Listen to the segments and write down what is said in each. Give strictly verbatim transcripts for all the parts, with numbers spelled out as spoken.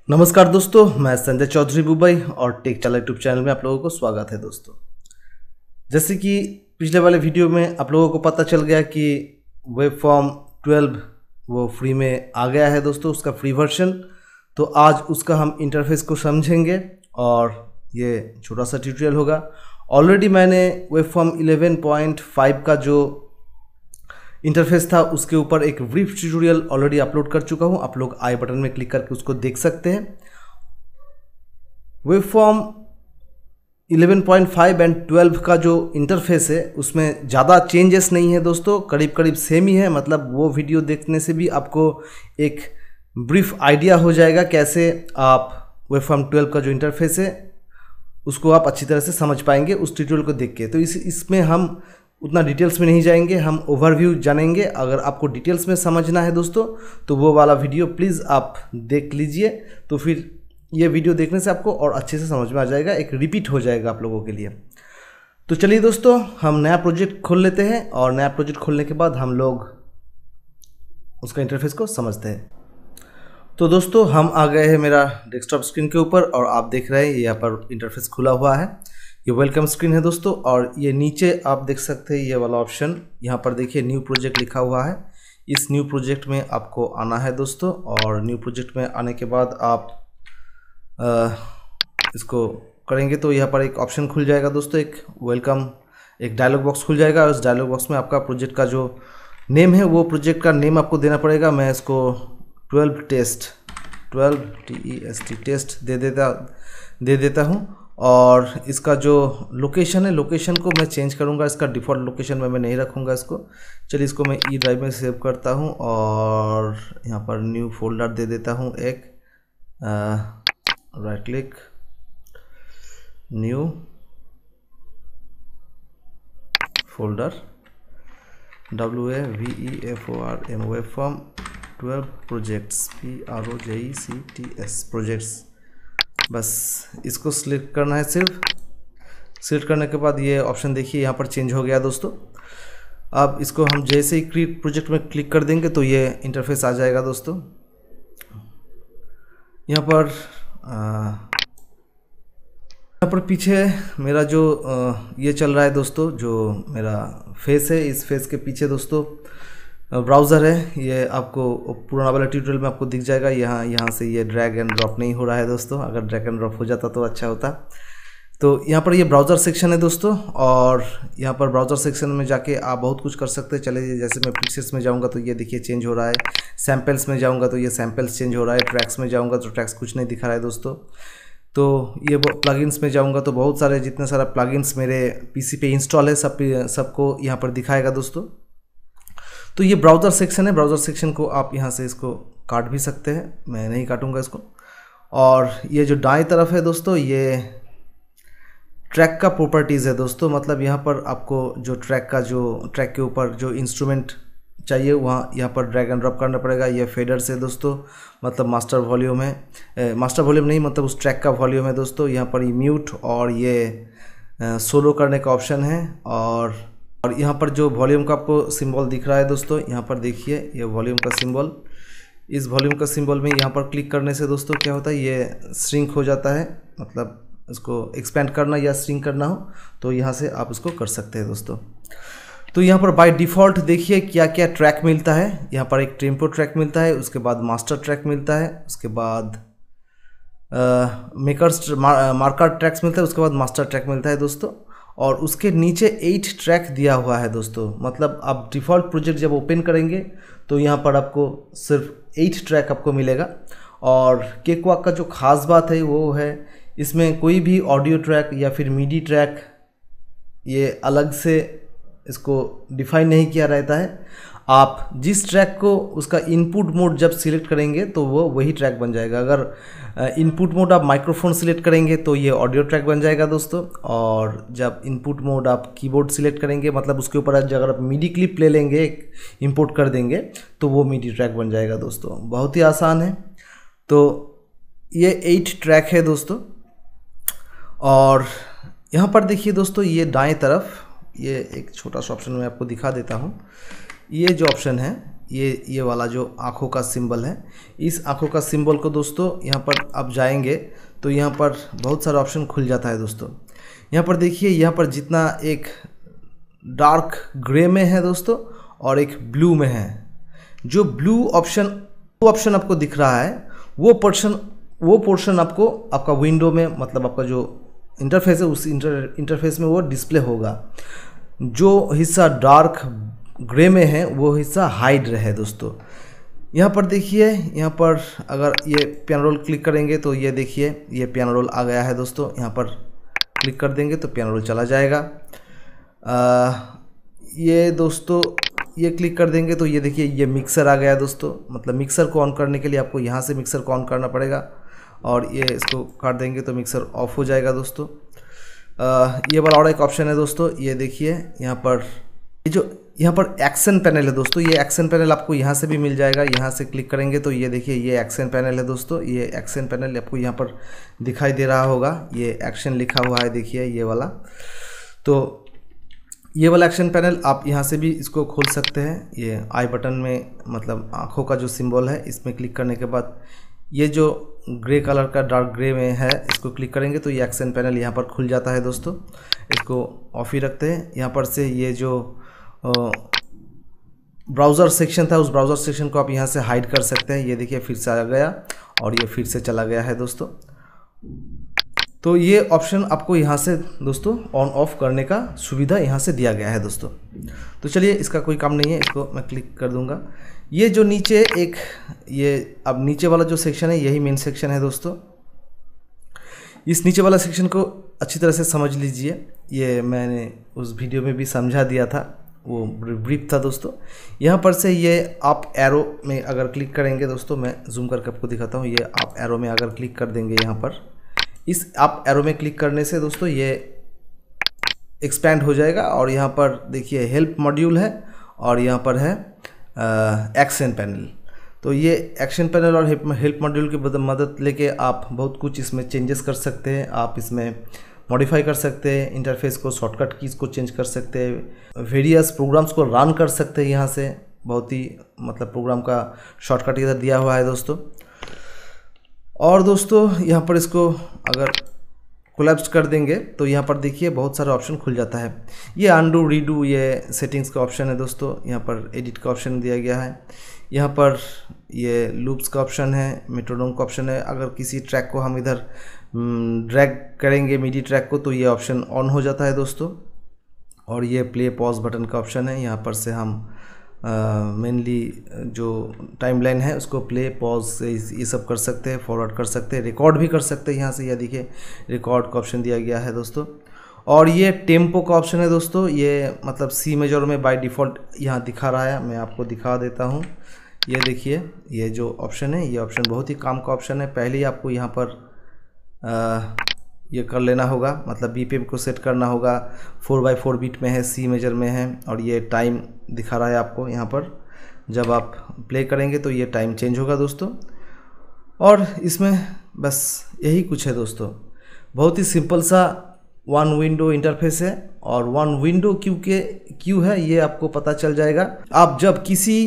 नमस्कार दोस्तों, मैं संजय चौधरी बुबई और टेक चाला यूट्यूब चैनल में आप लोगों को स्वागत है। दोस्तों, जैसे कि पिछले वाले वीडियो में आप लोगों को पता चल गया कि वेब फॉर्म ट्वेल्व वो फ्री में आ गया है दोस्तों, उसका फ्री वर्जन। तो आज उसका हम इंटरफेस को समझेंगे और ये छोटा सा ट्यूटोरियल होगा। ऑलरेडी मैंने web form eleven point five का जो इंटरफेस था उसके ऊपर एक ब्रीफ ट्यूटोरियल ऑलरेडी अपलोड कर चुका हूं। आप लोग आई बटन में क्लिक करके उसको देख सकते हैं। Web form eleven point five and twelve का जो इंटरफेस है उसमें ज़्यादा चेंजेस नहीं है दोस्तों, करीब करीब सेम ही है। मतलब वो वीडियो देखने से भी आपको एक ब्रीफ आइडिया हो जाएगा कैसे आप वेब फॉर्म ट्वेल्व का जो इंटरफेस है उसको आप अच्छी तरह से समझ पाएंगे उस ट्यूटोरियल को देख के। तो इस इसमें हम उतना डिटेल्स में नहीं जाएंगे, हम ओवरव्यू जानेंगे। अगर आपको डिटेल्स में समझना है दोस्तों तो वो वाला वीडियो प्लीज़ आप देख लीजिए, तो फिर ये वीडियो देखने से आपको और अच्छे से समझ में आ जाएगा, एक रिपीट हो जाएगा आप लोगों के लिए। तो चलिए दोस्तों, हम नया प्रोजेक्ट खोल लेते हैं और नया प्रोजेक्ट खोलने के बाद हम लोग उसका इंटरफेस को समझते हैं। तो दोस्तों, हम आ गए हैं मेरा डेस्कटॉप स्क्रीन के ऊपर और आप देख रहे हैं यहाँ पर इंटरफेस खुला हुआ है। ये वेलकम स्क्रीन है दोस्तों, और ये नीचे आप देख सकते हैं ये वाला ऑप्शन, यहाँ पर देखिए न्यू प्रोजेक्ट लिखा हुआ है। इस न्यू प्रोजेक्ट में आपको आना है दोस्तों, और न्यू प्रोजेक्ट में आने के बाद आप आ, इसको करेंगे तो यहाँ पर एक ऑप्शन खुल जाएगा दोस्तों, एक वेलकम एक डायलॉग बॉक्स खुल जाएगा। उस डायलॉग बॉक्स में आपका प्रोजेक्ट का जो नेम है वो प्रोजेक्ट का नेम आपको देना पड़ेगा। मैं इसको twelve test twelve T E S T test दे देता दे देता हूँ। और इसका जो लोकेशन है, लोकेशन को मैं चेंज करूंगा, इसका डिफ़ॉल्ट लोकेशन में मैं नहीं रखूंगा इसको। चलिए इसको मैं ई ड्राइव में सेव करता हूं और यहाँ पर न्यू फोल्डर दे देता हूं एक, right click, new folder, W A V E F O R M, web form twelve projects, P R O J E C T S projects. बस इसको सिलेक्ट करना है। सिर्फ सिलेक्ट करने के बाद ये ऑप्शन देखिए यहाँ पर चेंज हो गया दोस्तों। अब इसको हम जैसे ही क्रिएट प्रोजेक्ट में क्लिक कर देंगे तो ये इंटरफेस आ जाएगा दोस्तों। यहाँ पर आ, यहाँ पर पीछे मेरा जो आ, ये चल रहा है दोस्तों, जो मेरा फेस है, इस फेस के पीछे दोस्तों ब्राउज़र है। ये आपको पुराना वाला ट्यूटोरियल में आपको दिख जाएगा। यहाँ यहाँ से ये ड्रैग एंड ड्रॉप नहीं हो रहा है दोस्तों, अगर ड्रैग एंड ड्रॉप हो जाता तो अच्छा होता। तो यहाँ पर ये ब्राउज़र सेक्शन है दोस्तों, और यहाँ पर ब्राउज़र सेक्शन में जाके आप बहुत कुछ कर सकते हैं। चलिए, जैसे मैं पिक्चर्स में जाऊँगा तो ये देखिए चेंज हो रहा है, सैम्पल्स में जाऊँगा तो ये सैम्पल्स चेंज हो रहा है, ट्रैक्स में जाऊँगा तो ट्रैक्स कुछ नहीं दिखा रहा है दोस्तों। तो ये प्लगइन्स में जाऊँगा तो बहुत सारे जितने सारा प्लगइन्स मेरे पीसी पे इंस्टॉल है सब सबको यहाँ पर दिखाएगा दोस्तों। तो ये ब्राउज़र सेक्शन है। ब्राउज़र सेक्शन को आप यहाँ से इसको काट भी सकते हैं, मैं नहीं काटूंगा इसको। और ये जो दाएं तरफ है दोस्तों, ये ट्रैक का प्रॉपर्टीज़ है दोस्तों। मतलब यहाँ पर आपको जो ट्रैक का जो ट्रैक के ऊपर जो इंस्ट्रूमेंट चाहिए वहाँ यहाँ पर ड्रैग एंड ड्रॉप करना पड़ेगा। ये फेडर्स है दोस्तों, मतलब मास्टर वॉल्यूम है, मास्टर वॉल्यूम नहीं मतलब उस ट्रैक का वॉल्यूम है दोस्तों। यहाँ पर ये म्यूट और ये सोलो करने का ऑप्शन है। और और यहाँ पर जो वॉल्यूम का आपको सिंबल दिख रहा है दोस्तों, यहाँ पर देखिए ये वॉल्यूम का सिंबल। इस वॉल्यूम का सिंबल में यहाँ पर क्लिक करने से दोस्तों क्या होता है, ये श्रिंक हो जाता है। मतलब इसको एक्सपेंड करना या श्रिंक करना हो तो यहाँ से आप इसको कर सकते हैं दोस्तों। तो यहाँ पर बाय डिफ़ॉल्ट देखिए क्या क्या ट्रैक मिलता है। यहाँ पर एक टेम्पो ट्रैक मिलता है, उसके बाद मास्टर ट्रैक मिलता है, उसके बाद मेकर्स मार्कर ट्रैक्स मिलता है, उसके बाद मास्टर ट्रैक मिलता है दोस्तों। और उसके नीचे एट ट्रैक दिया हुआ है दोस्तों। मतलब आप डिफ़ॉल्ट प्रोजेक्ट जब ओपन करेंगे तो यहाँ पर आपको सिर्फ एट ट्रैक आपको मिलेगा। और केकवॉक का जो ख़ास बात है वो है इसमें कोई भी ऑडियो ट्रैक या फिर मीडी ट्रैक ये अलग से इसको डिफाइन नहीं किया रहता है। आप जिस ट्रैक को उसका इनपुट मोड जब सिलेक्ट करेंगे तो वो वही ट्रैक बन जाएगा। अगर इनपुट मोड आप माइक्रोफोन सिलेक्ट करेंगे तो ये ऑडियो ट्रैक बन जाएगा दोस्तों। और जब इनपुट मोड आप कीबोर्ड सिलेक्ट करेंगे, मतलब उसके ऊपर अगर आप मीडी क्लिप ले लेंगे, इंपोर्ट कर देंगे तो वो मीडी ट्रैक बन जाएगा दोस्तों। बहुत ही आसान है। तो ये एट ट्रैक है दोस्तों। और यहाँ पर देखिए दोस्तों, ये दाएं तरफ ये एक छोटा सा ऑप्शन मैं आपको दिखा देता हूँ। ये जो ऑप्शन है ये ये वाला जो आँखों का सिंबल है, इस आँखों का सिंबल को दोस्तों यहाँ पर आप जाएंगे तो यहाँ पर बहुत सारा ऑप्शन खुल जाता है दोस्तों। यहाँ पर देखिए, यहाँ पर जितना एक डार्क ग्रे में है दोस्तों और एक ब्लू में है, जो ब्लू ऑप्शन वो ऑप्शन आपको दिख रहा है वो पोर्शन वो पोर्शन आपको आपका विंडो में, मतलब आपका जो इंटरफेस है उस इंटर इंटरफेस में वो डिस्प्ले होगा। जो हिस्सा डार्क ग्रे में है वो हिस्सा हाइड रहे दोस्तों। यहाँ पर देखिए, यहाँ पर अगर ये पियानो रोल क्लिक करेंगे तो ये देखिए ये पियानो रोल आ गया है दोस्तों। यहाँ पर क्लिक कर देंगे तो पियानो रोल चला जाएगा। आ, ये दोस्तों ये क्लिक कर देंगे तो ये देखिए ये मिक्सर आ गया दोस्तों। मतलब मिक्सर को ऑन करने के लिए आपको यहाँ से मिक्सर को ऑन करना पड़ेगा और ये इसको काट देंगे तो मिक्सर ऑफ हो जाएगा दोस्तों। आ, ये वाला और एक ऑप्शन है दोस्तों, ये देखिए यहाँ पर ये जो यहाँ पर एक्शन पैनल है दोस्तों, ये एक्शन पैनल आपको यहाँ से भी मिल जाएगा। यहाँ से क्लिक करेंगे तो ये देखिए ये एक्शन पैनल है दोस्तों। ये एक्शन पैनल आपको यहाँ पर दिखाई दे रहा होगा, ये एक्शन लिखा हुआ है देखिए ये वाला। तो ये वाला एक्शन पैनल आप यहाँ से भी इसको खोल सकते हैं। ये आई बटन में, मतलब आँखों का जो सिंबल है इसमें क्लिक करने के बाद ये जो ग्रे कलर का डार्क ग्रे में है इसको क्लिक करेंगे तो ये एक्शन पैनल यहाँ पर खुल जाता है दोस्तों। इसको ऑफ ही रखते हैं। यहाँ पर से ये जो ब्राउज़र सेक्शन था उस ब्राउज़र सेक्शन को आप यहाँ से हाइड कर सकते हैं। ये देखिए फिर से आ गया और ये फिर से चला गया है दोस्तों। तो ये ऑप्शन आपको यहाँ से दोस्तों ऑन ऑफ करने का सुविधा यहाँ से दिया गया है दोस्तों। तो चलिए, इसका कोई काम नहीं है, इसको मैं क्लिक कर दूँगा। ये जो नीचे एक ये अब नीचे वाला जो सेक्शन है यही मेन सेक्शन है दोस्तों। इस नीचे वाला सेक्शन को अच्छी तरह से समझ लीजिए। ये मैंने उस वीडियो में भी समझा दिया था, वो ब्रीफ था दोस्तों। यहाँ पर से ये आप एरो में अगर क्लिक करेंगे दोस्तों, मैं जूम करके आपको दिखाता हूँ। ये आप एरो में अगर क्लिक कर देंगे, यहाँ पर इस आप एरो में क्लिक करने से दोस्तों ये एक्सपैंड हो जाएगा और यहाँ पर देखिए हेल्प मॉड्यूल है और यहाँ पर है एक्शन पैनल। तो ये एक्शन पैनल और हेल्प मॉड्यूल की मदद लेके आप बहुत कुछ इसमें चेंजेस कर सकते हैं। आप इसमें मॉडिफाई कर सकते हैं, इंटरफेस को, शॉर्टकट कीज़ को चेंज कर सकते हैं, वेरियस प्रोग्राम्स को रन कर सकते हैं। यहाँ से बहुत ही मतलब प्रोग्राम का शॉर्टकट इधर दिया हुआ है दोस्तों। और दोस्तों यहाँ पर इसको अगर कोलैप्स कर देंगे तो यहाँ पर देखिए बहुत सारे ऑप्शन खुल जाता है। ये अनडू रीडू ये सेटिंग्स का ऑप्शन है दोस्तों। यहाँ पर एडिट का ऑप्शन दिया गया है। यहाँ पर ये लूप्स का ऑप्शन है, मेट्रोनोम का ऑप्शन है। अगर किसी ट्रैक को हम इधर ड्रैग करेंगे मिडी ट्रैक को तो ये ऑप्शन ऑन हो जाता है दोस्तों। और ये प्ले पॉज बटन का ऑप्शन है। यहाँ पर से हम मेनली uh, जो टाइमलाइन है उसको प्ले पॉज ये सब कर सकते हैं, फॉरवर्ड कर सकते हैं, रिकॉर्ड भी कर सकते हैं। यहाँ से यह देखिए रिकॉर्ड का ऑप्शन दिया गया है दोस्तों। और ये टेम्पो का ऑप्शन है दोस्तों। ये मतलब सी मेजर में बाय डिफ़ॉल्ट यहाँ दिखा रहा है, मैं आपको दिखा देता हूँ। ये देखिए ये जो ऑप्शन है ये ऑप्शन बहुत ही काम का ऑप्शन है। पहले ही आपको यहाँ पर आ, ये कर लेना होगा, मतलब बीपीएम को सेट करना होगा। फोर बाई फोर बीट में है, सी मेजर में है और ये टाइम दिखा रहा है आपको यहाँ पर। जब आप प्ले करेंगे तो ये टाइम चेंज होगा दोस्तों। और इसमें बस यही कुछ है दोस्तों। बहुत ही सिंपल सा वन विंडो इंटरफेस है और वन विंडो क्यों के क्यों है ये आपको पता चल जाएगा। आप जब किसी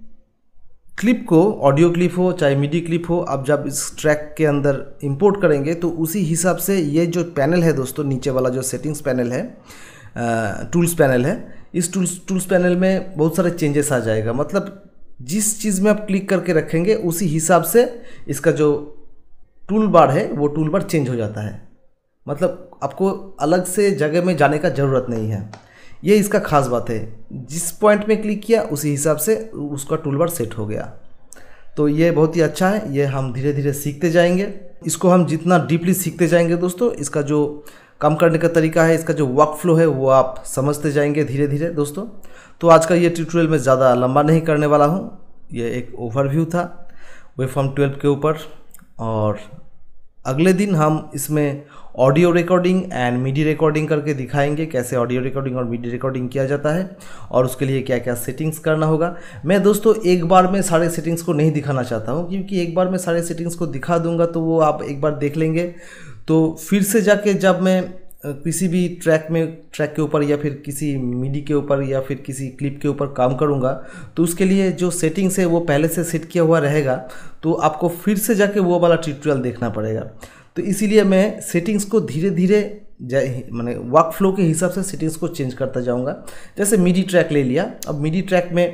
क्लिप को, ऑडियो क्लिप हो चाहे मिडी क्लिप हो, आप जब इस ट्रैक के अंदर इंपोर्ट करेंगे तो उसी हिसाब से ये जो पैनल है दोस्तों, नीचे वाला जो सेटिंग्स पैनल है, टूल्स पैनल है, इस टूल्स टूल्स पैनल में बहुत सारे चेंजेस आ जाएगा। मतलब जिस चीज़ में आप क्लिक करके रखेंगे उसी हिसाब से इसका जो टूल बार है वो टूल बार चेंज हो जाता है। मतलब आपको अलग से जगह में जाने का ज़रूरत नहीं है। ये इसका खास बात है, जिस पॉइंट में क्लिक किया उसी हिसाब से उसका टूलबार सेट हो गया। तो ये बहुत ही अच्छा है। ये हम धीरे धीरे सीखते जाएंगे। इसको हम जितना डीपली सीखते जाएंगे दोस्तों, इसका जो काम करने का तरीका है, इसका जो वर्क फ्लो है वो आप समझते जाएंगे धीरे धीरे दोस्तों। तो आज का ये ट्यूटोरियल मैं ज़्यादा लंबा नहीं करने वाला हूँ। ये एक ओवरव्यू था वेवफॉर्म ट्वेल्व के ऊपर, और अगले दिन हम इसमें audio recording and MIDI recording करके दिखाएंगे, कैसे ऑडियो रिकॉर्डिंग और मीडी रिकॉर्डिंग किया जाता है और उसके लिए क्या क्या सेटिंग्स करना होगा। मैं दोस्तों एक बार में सारे सेटिंग्स को नहीं दिखाना चाहता हूं, क्योंकि एक बार में सारे सेटिंग्स को दिखा दूंगा तो वो आप एक बार देख लेंगे, तो फिर से जाके जब मैं किसी भी ट्रैक में ट्रैक के ऊपर या फिर किसी मिडी के ऊपर या फिर किसी क्लिप के ऊपर काम करूँगा तो उसके लिए जो सेटिंग्स है वो पहले से सेट किया हुआ रहेगा, तो आपको फिर से जाके वो वाला ट्यूटोरियल देखना पड़ेगा। तो इसीलिए मैं सेटिंग्स को धीरे धीरे माने वर्क फ्लो के हिसाब से सेटिंग्स को चेंज करता जाऊँगा। जैसे मिडी ट्रैक ले लिया, अब मिडी ट्रैक में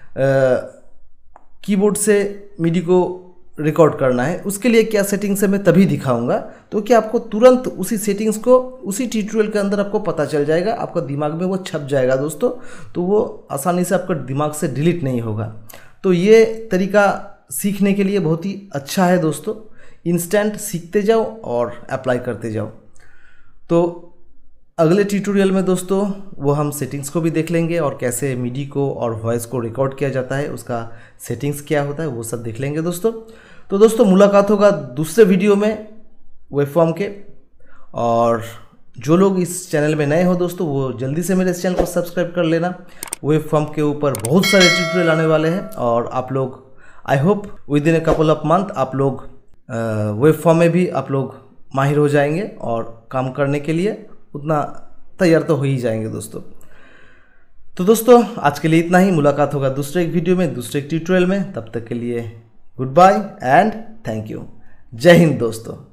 कीबोर्ड से मिडी को रिकॉर्ड करना है, उसके लिए क्या सेटिंग्स है मैं तभी दिखाऊंगा, तो कि आपको तुरंत उसी सेटिंग्स को उसी ट्यूटोरियल के अंदर आपको पता चल जाएगा, आपका दिमाग में वो छप जाएगा दोस्तों, तो वो आसानी से आपका दिमाग से डिलीट नहीं होगा। तो ये तरीका सीखने के लिए बहुत ही अच्छा है दोस्तों, इंस्टेंट सीखते जाओ और अप्लाई करते जाओ। तो अगले ट्यूटोरियल में दोस्तों वो हम सेटिंग्स को भी देख लेंगे और कैसे मिडी को और वॉइस को रिकॉर्ड किया जाता है, उसका सेटिंग्स क्या होता है वो सब देख लेंगे दोस्तों। तो दोस्तों मुलाकात होगा दूसरे वीडियो में वेबफॉर्म के, और जो लोग इस चैनल में नए हो दोस्तों वो जल्दी से मेरे इस चैनल को सब्सक्राइब कर लेना। वेबफॉर्म के ऊपर बहुत सारे ट्यूटोरियल आने वाले हैं और आप लोग I hope with in a couple of month आप लोग वेबफॉर्म में भी आप लोग माहिर हो जाएंगे और काम करने के लिए उतना तैयार तो हो ही जाएंगे दोस्तों। तो दोस्तों आज के लिए इतना ही, मुलाकात होगा दूसरे एक वीडियो में दूसरे एक ट्यूटोरियल में, तब तक के लिए good bye and thank you. जय हिंद दोस्तों।